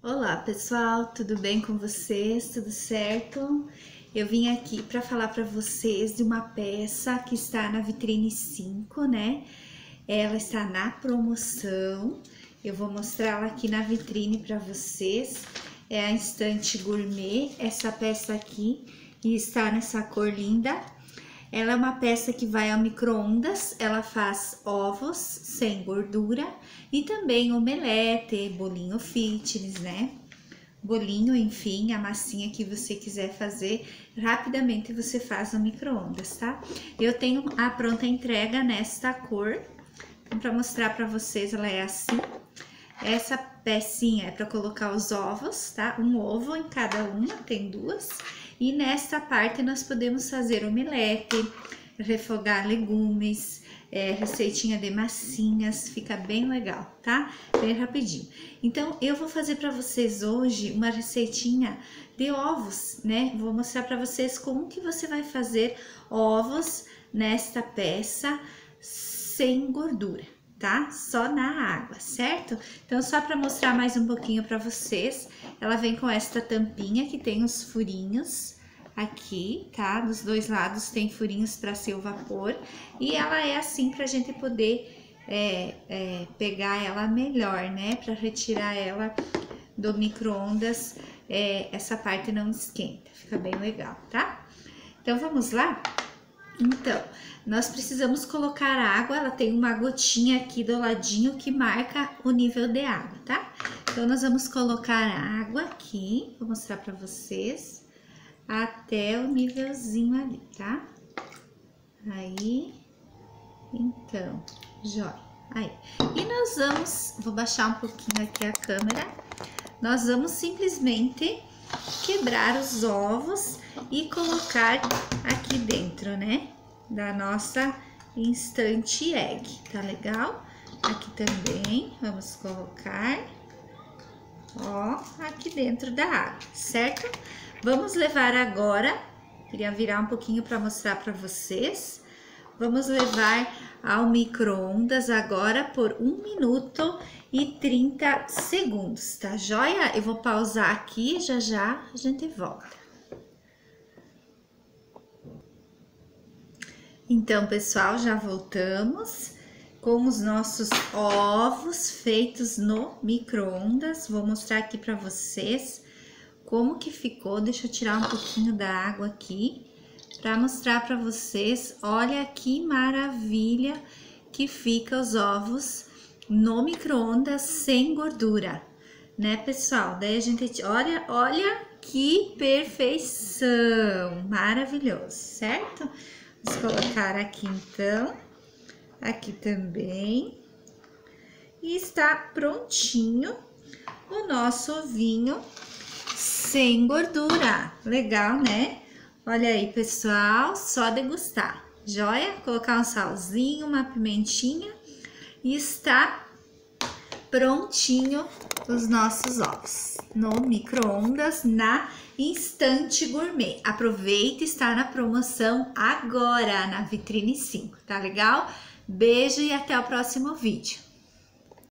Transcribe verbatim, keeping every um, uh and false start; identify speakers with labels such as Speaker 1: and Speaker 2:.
Speaker 1: Olá pessoal, tudo bem com vocês? Tudo certo? Eu vim aqui para falar para vocês de uma peça que está na vitrine cinco, né? Ela está na promoção. Eu vou mostrá-la aqui na vitrine para vocês. É a Estante Gourmet, essa peça aqui, e está nessa cor linda. Ela é uma peça que vai ao micro-ondas, ela faz ovos sem gordura e também omelete, bolinho fitness, né? Bolinho, enfim, a massinha que você quiser fazer, rapidamente você faz no micro-ondas, tá? Eu tenho a pronta entrega nesta cor, então, para mostrar para vocês, ela é assim. Essa pecinha é para colocar os ovos, tá? Um ovo em cada uma, tem duas. E nesta parte nós podemos fazer omelete, refogar legumes, é, receitinha de massinhas, fica bem legal, tá? Bem rapidinho. Então, eu vou fazer para vocês hoje uma receitinha de ovos, né? Vou mostrar para vocês como que você vai fazer ovos nesta peça sem gordura, tá? Só na água, certo? Então, só para mostrar mais um pouquinho para vocês, ela vem com esta tampinha que tem os furinhos aqui, tá? Dos dois lados tem furinhos para ser o vapor e ela é assim pra gente poder é, é, pegar ela melhor, né? Para retirar ela do micro-ondas, é, essa parte não esquenta, fica bem legal, tá? Então, vamos lá? Então, nós precisamos colocar água, ela tem uma gotinha aqui do ladinho que marca o nível de água, tá? Então, nós vamos colocar a água aqui, vou mostrar pra vocês, até o nívelzinho ali, tá? Aí, então, jóia, aí. E nós vamos, vou baixar um pouquinho aqui a câmera, nós vamos simplesmente quebrar os ovos e colocar aqui dentro, né, da nossa Instant Egg, tá legal? Aqui também, vamos colocar, ó, aqui dentro da água, certo? Vamos levar agora, queria virar um pouquinho para mostrar para vocês, vamos levar ao micro-ondas agora por um minuto e trinta segundos, tá joia? Eu vou pausar aqui, já já a gente volta. Então, pessoal, já voltamos com os nossos ovos feitos no micro-ondas. Vou mostrar aqui para vocês como que ficou. Deixa eu tirar um pouquinho da água aqui para mostrar para vocês. Olha que maravilha que fica os ovos no micro-ondas sem gordura, né, pessoal? Daí a gente, olha, olha que perfeição, maravilhoso, certo? Vamos colocar aqui então, aqui também, e está prontinho o nosso ovinho sem gordura, legal, né? Olha aí, pessoal, só degustar, joia? Colocar um salzinho, uma pimentinha e está prontinho os nossos ovos no micro-ondas na Instant Gourmet. Aproveita, está na promoção agora na vitrine cinco, tá legal? Beijo e até o próximo vídeo.